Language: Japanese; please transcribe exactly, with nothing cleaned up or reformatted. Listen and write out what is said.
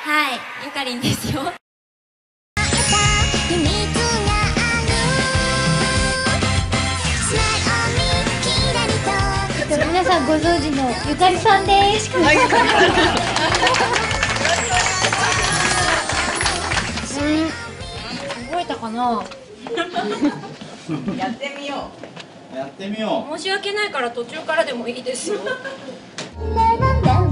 はい、ゆかりんですよ。 皆さんご存知のゆかりさんです。はい、ゆかりさん。うん、覚えたかな。 やってみよう。 やってみよう。 申し訳ないから途中からでもいいですよ。